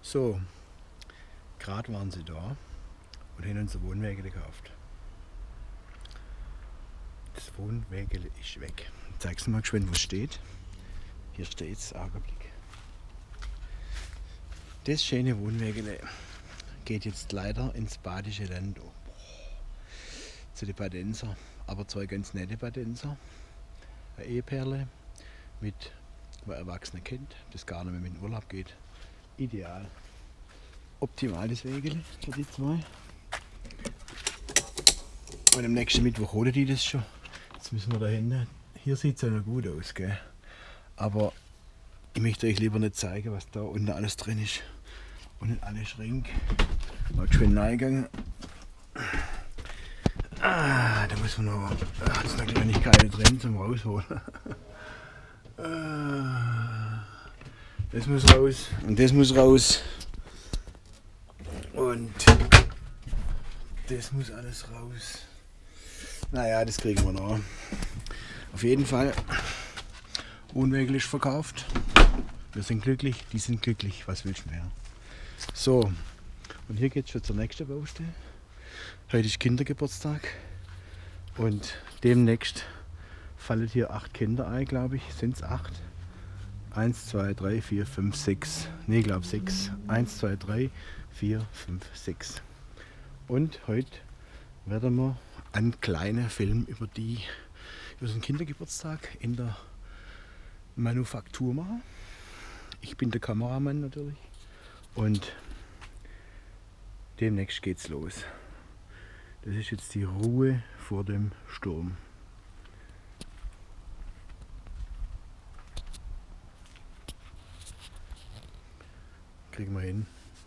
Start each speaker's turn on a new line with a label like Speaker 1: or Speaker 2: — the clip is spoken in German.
Speaker 1: So, gerade waren sie da und haben unser Wohnwägele gekauft. Das Wohnwägele ist weg. Ich zeig's mal geschwind, was steht. Hier steht es, Augenblick. Das schöne Wohnwägele geht jetzt leider ins badische Land. Zu den Badenser. Aber zwei ganz nette Badenser. Eine Eheperle mit einem erwachsenen Kind, das gar nicht mehr mit in den Urlaub geht. Ideal. Optimales Wägele für die zwei. Und am nächsten Mittwoch holen die das schon. Jetzt müssen wir da hin. Hier sieht es ja noch gut aus, gell? Aber ich möchte euch lieber nicht zeigen, was da unten alles drin ist. Und in alle Schränke. Mal schön reingegangen. Da muss man noch. Da hat es noch Kleinigkeiten drin zum Rausholen. Das muss raus. Und das muss raus. Und das muss alles raus. Naja, das kriegen wir noch. Auf jeden Fall unwäglich verkauft. Wir sind glücklich, die sind glücklich. Was willst du mehr? So, und hier geht es schon zur nächsten Baustelle. Heute ist Kindergeburtstag und demnächst fallen hier 8 Kinder ein, glaube ich. Sind es 8? 1, 2, 3, 4, 5, 6. Ne, ich glaube 6. 1, 2, 3, 4, 5, 6. Und heute werden wir einen kleinen Film über den Kindergeburtstag in der Manufaktur machen. Ich bin der Kameramann natürlich. Und demnächst geht's los. Das ist jetzt die Ruhe vor dem Sturm. Kriegen wir hin.